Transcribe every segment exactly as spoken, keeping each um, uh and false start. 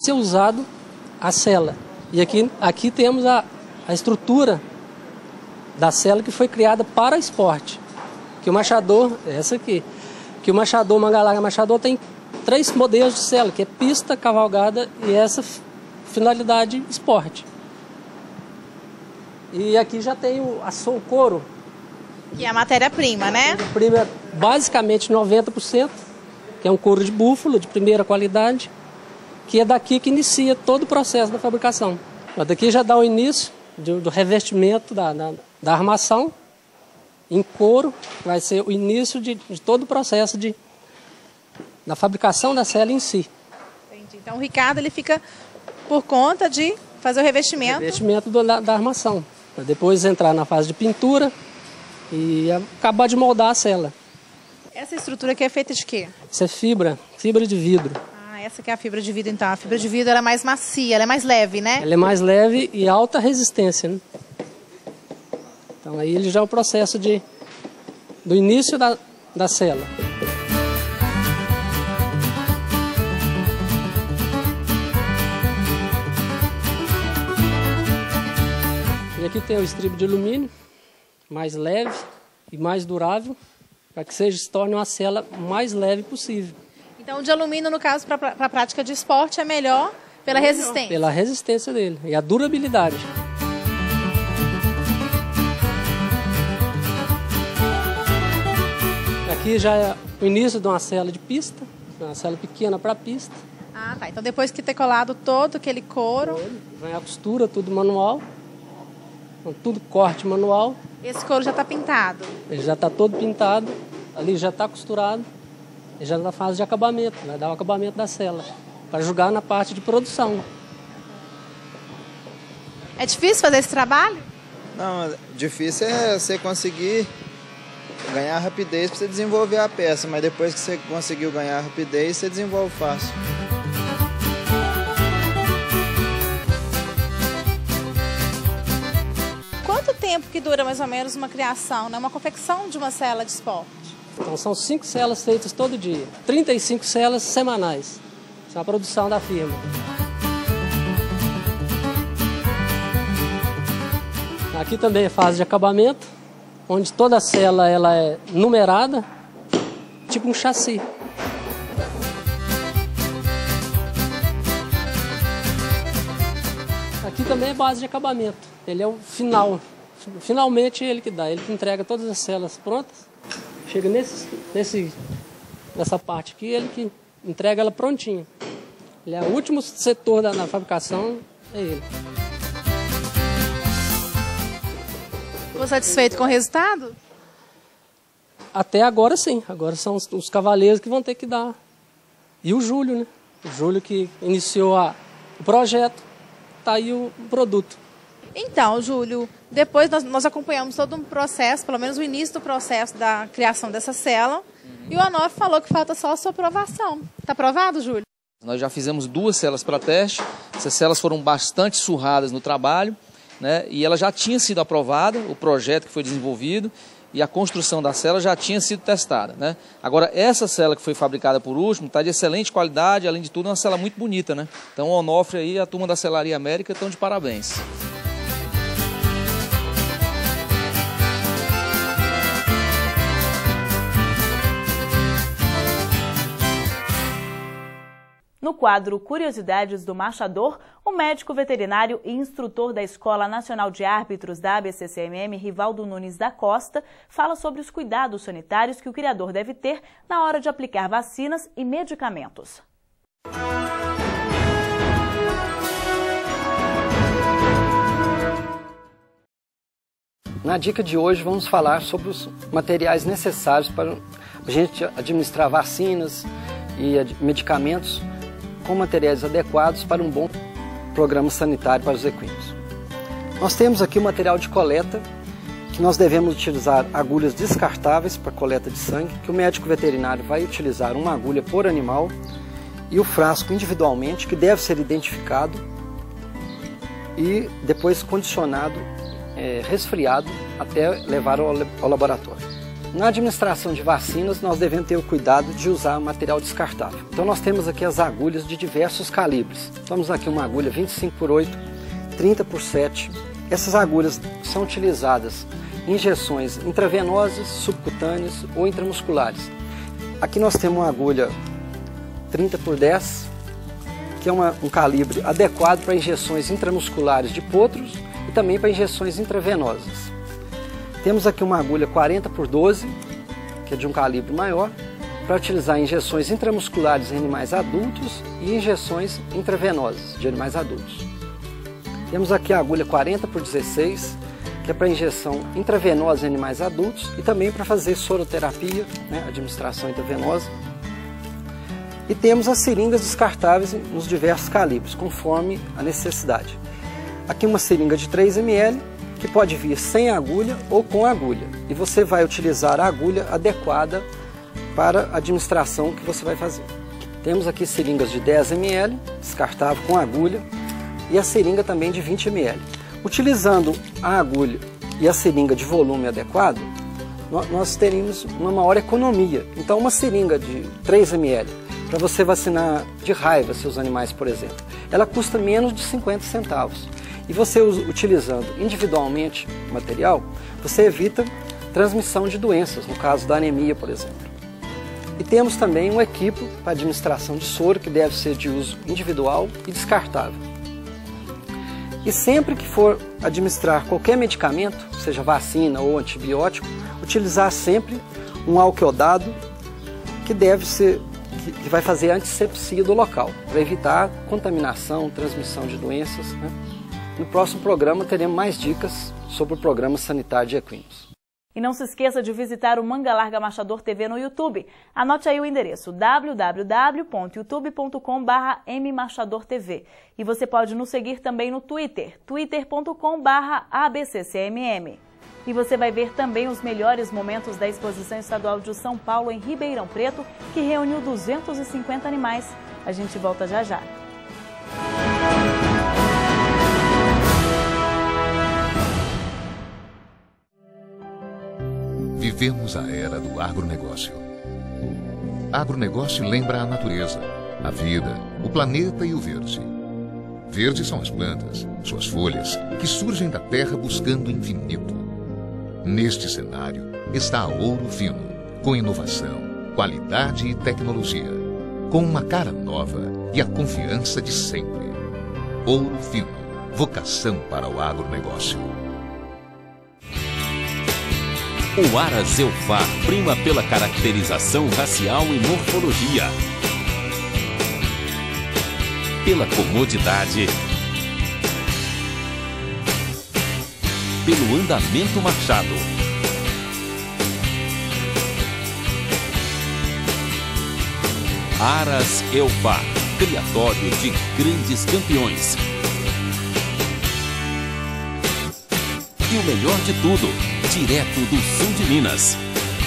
ser usado a sela. E aqui, aqui temos a, a estrutura da sela que foi criada para esporte. Que o machador, essa aqui, que o machador, manga larga machador tem três modelos de sela, que é pista, cavalgada e essa finalidade esporte. E aqui já tem o, a, o couro. Que é a matéria-prima, né? A matéria-prima basicamente noventa por cento, que é um couro de búfalo de primeira qualidade, que é daqui que inicia todo o processo da fabricação. Daqui já dá o início do, do revestimento da, da, da armação em couro, vai ser o início de, de todo o processo de, da fabricação da sela em si. Entendi. Então o Ricardo ele fica por conta de fazer o revestimento. Revestimento do, da, da armação, para depois entrar na fase de pintura e acabar de moldar a sela. Essa estrutura aqui é feita de quê? Isso é fibra, fibra de vidro. Ah, essa aqui é a fibra de vidro então. A fibra de vidro ela é mais macia, ela é mais leve, né? Ela é mais leve e alta resistência, né? Então aí ele já é o processo de, do início da, da sela. E aqui tem o estribo de alumínio, mais leve e mais durável, para que seja, se torne uma sela mais leve possível. Então o de alumínio, no caso, para a prática de esporte, é melhor pela melhor, resistência? Pela resistência dele e a durabilidade. Aqui já é o início de uma sela de pista, uma sela pequena para pista. Ah, tá. Então depois que ter colado todo aquele couro... Vem a costura, tudo manual, tudo corte manual. Esse couro já está pintado? Ele já está todo pintado, ali já está costurado, e já na fase de acabamento, vai dar o acabamento da sela, para jogar na parte de produção. É difícil fazer esse trabalho? Não, difícil é você conseguir ganhar rapidez para você desenvolver a peça, mas depois que você conseguiu ganhar rapidez, você desenvolve fácil. Quanto tempo que dura mais ou menos uma criação, né? Uma confecção de uma sela de esporte? Então são cinco selas feitas todo dia, trinta e cinco selas semanais. Isso é a produção da firma. Aqui também é fase de acabamento, onde toda cela ela é numerada, tipo um chassi. Aqui também é base de acabamento, ele é o final, finalmente ele que dá, ele que entrega todas as celas prontas, chega nesse, nesse, nessa parte aqui, ele que entrega ela prontinha. Ele é o último setor da, da fabricação, é ele. Ficou satisfeito com o resultado? Até agora sim, agora são os, os cavaleiros que vão ter que dar. E o Júlio, né? O Júlio que iniciou a, o projeto, tá aí o produto. Então, Júlio, depois nós, nós acompanhamos todo um processo, pelo menos o início do processo da criação dessa cela, uhum. E o Onofre falou que falta só a sua aprovação. Está aprovado, Júlio? Nós já fizemos duas celas para teste, essas celas foram bastante surradas no trabalho, né? E ela já tinha sido aprovada, o projeto que foi desenvolvido, e a construção da cela já tinha sido testada, né? Agora, essa cela que foi fabricada por último está de excelente qualidade, além de tudo, é uma cela muito bonita, né? Então, o Onofre aí, a turma da Selaria América estão de parabéns. No quadro Curiosidades do Machador, o médico veterinário e instrutor da Escola Nacional de Árbitros da A B C C M M, Rivaldo Nunes da Costa, fala sobre os cuidados sanitários que o criador deve ter na hora de aplicar vacinas e medicamentos. Na dica de hoje vamos falar sobre os materiais necessários para a gente administrar vacinas e medicamentos com materiais adequados para um bom programa sanitário para os equinos. Nós temos aqui o material de coleta, que nós devemos utilizar agulhas descartáveis para coleta de sangue, que o médico veterinário vai utilizar uma agulha por animal e o frasco individualmente, que deve ser identificado e depois condicionado, é, resfriado, até levar ao, ao laboratório. Na administração de vacinas, nós devemos ter o cuidado de usar material descartável. Então nós temos aqui as agulhas de diversos calibres. Temos aqui uma agulha vinte e cinco por oito, trinta por sete. Essas agulhas são utilizadas em injeções intravenosas, subcutâneas ou intramusculares. Aqui nós temos uma agulha trinta por dez, que é uma, um calibre adequado para injeções intramusculares de potros e também para injeções intravenosas. Temos aqui uma agulha quarenta por doze, que é de um calibre maior, para utilizar em injeções intramusculares em animais adultos e injeções intravenosas de animais adultos. Temos aqui a agulha quarenta por dezesseis, que é para injeção intravenosa em animais adultos e também para fazer soroterapia, né, administração intravenosa. E temos as seringas descartáveis nos diversos calibres, conforme a necessidade. Aqui uma seringa de três mililitros, que pode vir sem agulha ou com agulha. E você vai utilizar a agulha adequada para a administração que você vai fazer. Temos aqui seringas de dez mililitros, descartável com agulha, e a seringa também de vinte mililitros. Utilizando a agulha e a seringa de volume adequado, nós teríamos uma maior economia. Então uma seringa de três mililitros, para você vacinar de raiva seus animais, por exemplo, ela custa menos de cinquenta centavos. E você utilizando individualmente o material, você evita transmissão de doenças, no caso da anemia, por exemplo. E temos também um equipo para administração de soro, que deve ser de uso individual e descartável. E sempre que for administrar qualquer medicamento, seja vacina ou antibiótico, utilizar sempre um alqueodado que deve ser, que vai fazer antisepsia do local, para evitar contaminação, transmissão de doenças, né? No próximo programa teremos mais dicas sobre o Programa Sanitário de Equinos. E não se esqueça de visitar o Manga Larga Marchador T V no YouTube. Anote aí o endereço w w w ponto youtube ponto com barra m marchador t v. E você pode nos seguir também no Twitter, twitter ponto com barra a b c c m m. E você vai ver também os melhores momentos da Exposição Estadual de São Paulo em Ribeirão Preto, que reuniu duzentos e cinquenta animais. A gente volta já já. Vivemos a era do agronegócio. Agronegócio lembra a natureza, a vida, o planeta e o verde. Verde são as plantas, suas folhas, que surgem da terra buscando o infinito. Neste cenário está a Ouro Fino, com inovação, qualidade e tecnologia, com uma cara nova e a confiança de sempre. Ouro Fino, vocação para o agronegócio. O Aras Eufar prima pela caracterização racial e morfologia, pela comodidade, pelo andamento marchado. Aras Eufar, criatório de grandes campeões. E o melhor de tudo, direto do sul de Minas.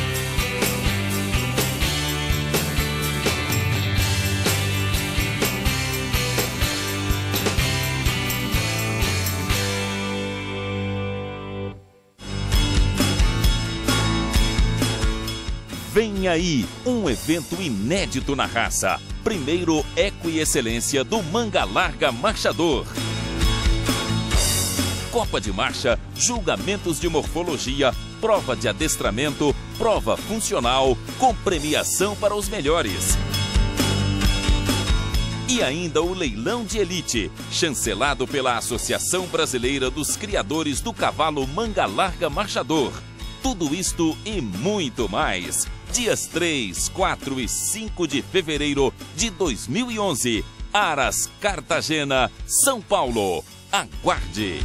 Vem aí, um evento inédito na raça. Primeiro Eco e Excelência do Manga Larga Marchador. Copa de marcha, julgamentos de morfologia, prova de adestramento, prova funcional, com premiação para os melhores. E ainda o leilão de elite, chancelado pela Associação Brasileira dos Criadores do Cavalo Manga Larga Marchador. Tudo isto e muito mais. Dias três, quatro e cinco de fevereiro de dois mil e onze. Aras, Cartagena, São Paulo. Aguarde!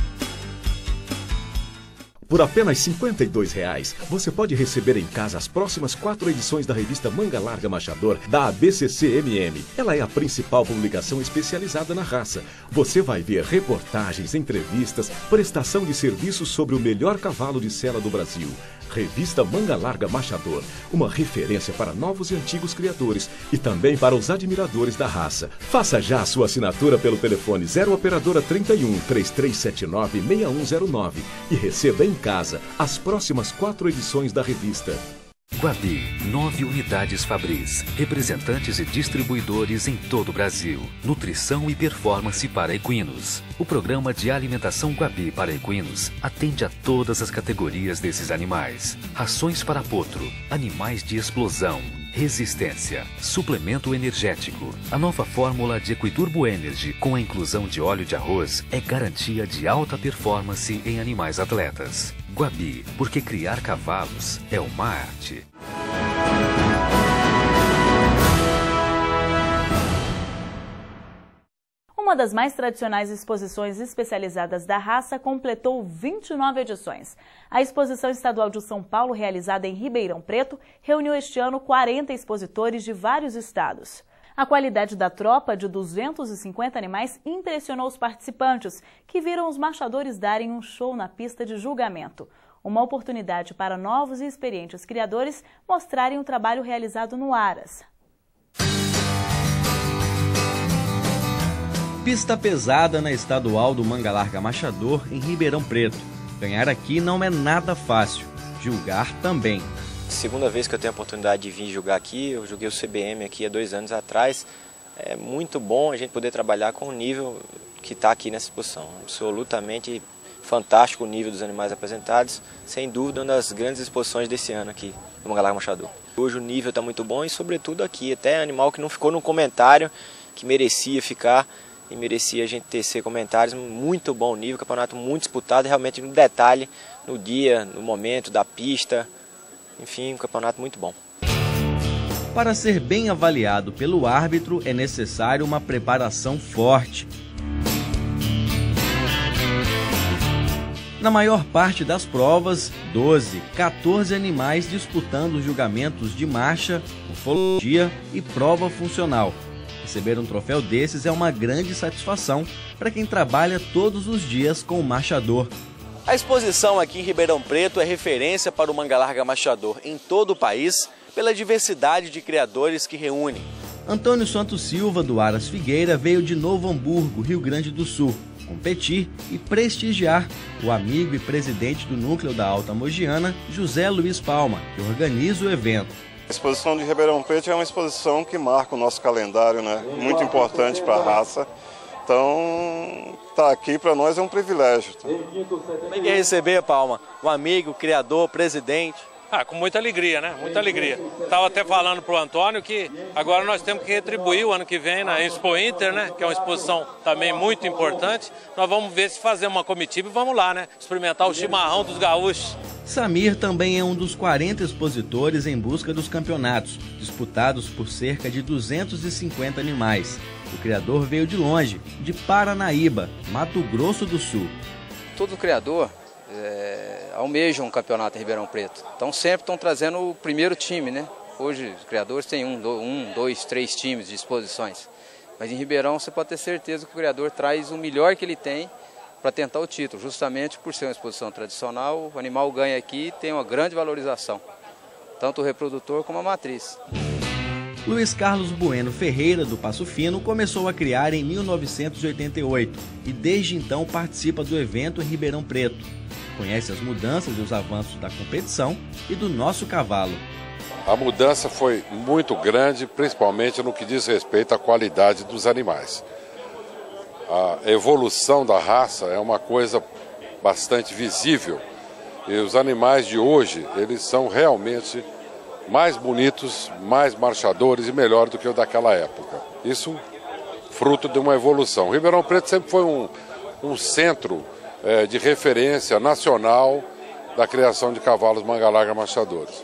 Por apenas cinquenta e dois reais, você pode receber em casa as próximas quatro edições da revista Manga Larga Marchador da A B C C M M. Ela é a principal publicação especializada na raça. Você vai ver reportagens, entrevistas, prestação de serviços sobre o melhor cavalo de sela do Brasil. Revista Manga Larga Machador, uma referência para novos e antigos criadores e também para os admiradores da raça. Faça já a sua assinatura pelo telefone zero operadora trinta e um, três três sete nove, seis um zero nove e receba em casa as próximas quatro edições da revista. Guabi, nove unidades Fabris, representantes e distribuidores em todo o Brasil. Nutrição e performance para equinos. O programa de alimentação Guabi para equinos atende a todas as categorias desses animais. Rações para potro, animais de explosão, resistência, suplemento energético. A nova fórmula de Equiturbo Energy com a inclusão de óleo de arroz é garantia de alta performance em animais atletas. Guabi, porque criar cavalos é uma arte. Uma das mais tradicionais exposições especializadas da raça completou vinte e nove edições. A Exposição Estadual de São Paulo, realizada em Ribeirão Preto, reuniu este ano quarenta expositores de vários estados. A qualidade da tropa de duzentos e cinquenta animais impressionou os participantes, que viram os marchadores darem um show na pista de julgamento. Uma oportunidade para novos e experientes criadores mostrarem o trabalho realizado no Aras. Pista pesada na estadual do Manga Larga Machador, em Ribeirão Preto. Ganhar aqui não é nada fácil, julgar também. Segunda vez que eu tenho a oportunidade de vir julgar aqui, eu joguei o C B M aqui há dois anos atrás. É muito bom a gente poder trabalhar com o nível que está aqui nessa exposição. Absolutamente fantástico o nível dos animais apresentados, sem dúvida uma das grandes exposições desse ano aqui no Manga Larga Machador. Hoje o nível está muito bom e sobretudo aqui, até animal que não ficou no comentário, que merecia ficar e merecia a gente tecer comentários. Muito bom o nível, campeonato muito disputado, realmente no detalhe, no dia, no momento da pista. Enfim, um campeonato muito bom. Para ser bem avaliado pelo árbitro, é necessário uma preparação forte. Na maior parte das provas, doze, quatorze animais disputando os julgamentos de marcha, morfologia e prova funcional. Receber um troféu desses é uma grande satisfação para quem trabalha todos os dias com o marchador. A exposição aqui em Ribeirão Preto é referência para o Manga Larga Machador em todo o país pela diversidade de criadores que reúne. Antônio Santos Silva, do Aras Figueira, veio de Novo Hamburgo, Rio Grande do Sul, competir e prestigiar o amigo e presidente do núcleo da Alta Mogiana, José Luiz Palma, que organiza o evento. A exposição de Ribeirão Preto é uma exposição que marca o nosso calendário, né? Muito importante para a raça. Então, estar aqui para nós é um privilégio. Como é que é receber, Palma, um amigo, criador, presidente? Ah, com muita alegria, né? Muita alegria. Estava até falando para o Antônio que agora nós temos que retribuir o ano que vem na Expo Inter, né? Que é uma exposição também muito importante. Nós vamos ver se fazer uma comitiva e vamos lá, né? Experimentar o chimarrão dos gaúchos. Samir também é um dos quarenta expositores em busca dos campeonatos, disputados por cerca de duzentos e cinquenta animais. O criador veio de longe, de Paranaíba, Mato Grosso do Sul. Todo criador é, almeja um campeonato em Ribeirão Preto. Então sempre estão trazendo o primeiro time, né? Hoje os criadores têm um, do, um, dois, três times de exposições. Mas em Ribeirão você pode ter certeza que o criador traz o melhor que ele tem para tentar o título. Justamente por ser uma exposição tradicional, o animal ganha aqui e tem uma grande valorização. Tanto o reprodutor como a matriz. Luiz Carlos Bueno Ferreira, do Passo Fino, começou a criar em mil novecentos e oitenta e oito e desde então participa do evento em Ribeirão Preto. Conhece as mudanças e os avanços da competição e do nosso cavalo. A mudança foi muito grande, principalmente no que diz respeito à qualidade dos animais. A evolução da raça é uma coisa bastante visível e os animais de hoje, eles são realmente mais bonitos, mais marchadores e melhor do que o daquela época. Isso fruto de uma evolução. Ribeirão Preto sempre foi um, um centro é, de referência nacional da criação de cavalos manga larga machadores.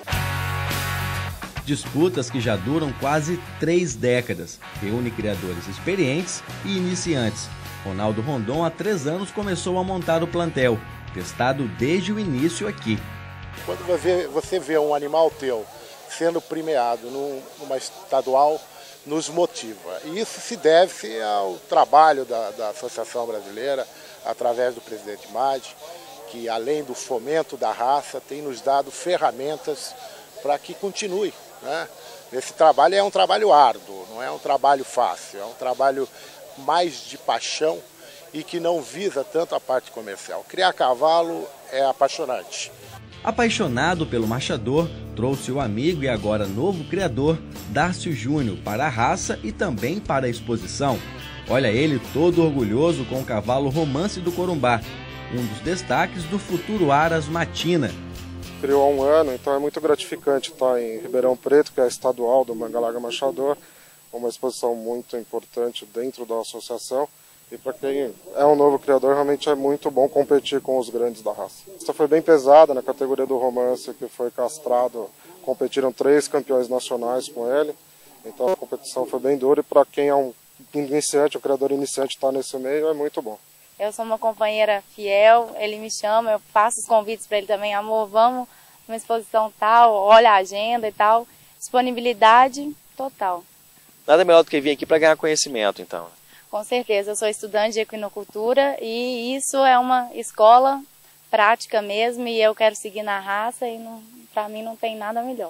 Disputas que já duram quase três décadas, reúne criadores experientes e iniciantes. Ronaldo Rondon, há três anos, começou a montar o plantel, testado desde o início aqui. Quando você vê um animal teu sendo premiado numa estadual, nos motiva. E isso se deve ao trabalho da, da Associação Brasileira, através do presidente Madi, que que além do fomento da raça, tem nos dado ferramentas para que continue, né? Esse trabalho é um trabalho árduo, não é um trabalho fácil, é um trabalho mais de paixão e que não visa tanto a parte comercial. Criar cavalo é apaixonante. Apaixonado pelo marchador, trouxe o amigo e agora novo criador, Dárcio Júnior, para a raça e também para a exposição. Olha ele todo orgulhoso com o cavalo Romance do Corumbá, um dos destaques do futuro Aras Matina. Criou há um ano, então é muito gratificante estar em Ribeirão Preto, que é a estadual do Manga Larga Marchador, uma exposição muito importante dentro da associação. E para quem é um novo criador, realmente é muito bom competir com os grandes da raça. Esta foi bem pesada na categoria do Romance, que foi castrado. Competiram três campeões nacionais com ele. Então a competição foi bem dura e para quem é um iniciante, um criador iniciante está nesse meio, é muito bom. Eu sou uma companheira fiel, ele me chama, eu faço os convites para ele também, amor, vamos numa exposição tal, olha a agenda e tal. Disponibilidade total. Nada melhor do que vir aqui para ganhar conhecimento, então. Com certeza, eu sou estudante de equinocultura e isso é uma escola prática mesmo e eu quero seguir na raça e para mim não tem nada melhor.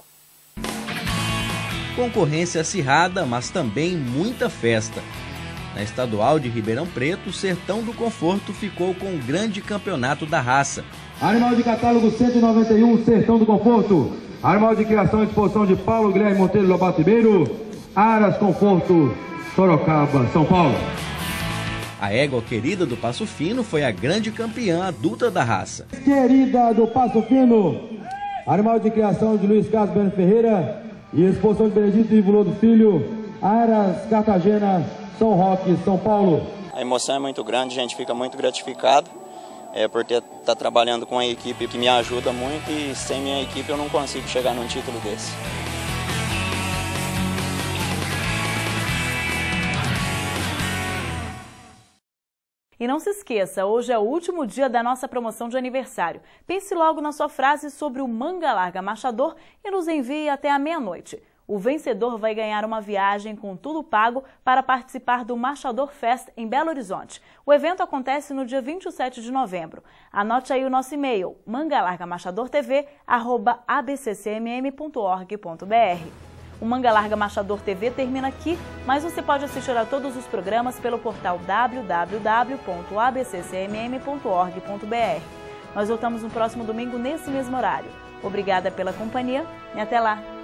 Concorrência acirrada, mas também muita festa. Na estadual de Ribeirão Preto, o Sertão do Conforto ficou com o grande campeonato da raça. Animal de catálogo cento e noventa e um, Sertão do Conforto. Animal de criação e exposição de Paulo Guilherme Monteiro Lobato Ribeiro. Aras Conforto, Sorocaba, São Paulo. A égua querida do Passo Fino foi a grande campeã adulta da raça. Querida do Passo Fino, animal de criação de Luiz Carlos Bento Ferreira e exposição de Benedito Ivo Lodo Filho, Aras Cartagena, São Roque, São Paulo. A emoção é muito grande, a gente fica muito gratificado é, por estar tá trabalhando com a equipe que me ajuda muito e sem minha equipe eu não consigo chegar num título desse. E não se esqueça, hoje é o último dia da nossa promoção de aniversário. Pense logo na sua frase sobre o Manga Larga Marchador e nos envie até a meia-noite. O vencedor vai ganhar uma viagem com tudo pago para participar do Marchador Fest em Belo Horizonte. O evento acontece no dia vinte e sete de novembro. Anote aí o nosso e-mail, manga larga marchador t v arroba a b c c m m ponto org ponto b r. O Manga Larga Marchador T V termina aqui, mas você pode assistir a todos os programas pelo portal w w w ponto a b c c m m ponto org ponto b r. Nós voltamos no próximo domingo nesse mesmo horário. Obrigada pela companhia e até lá!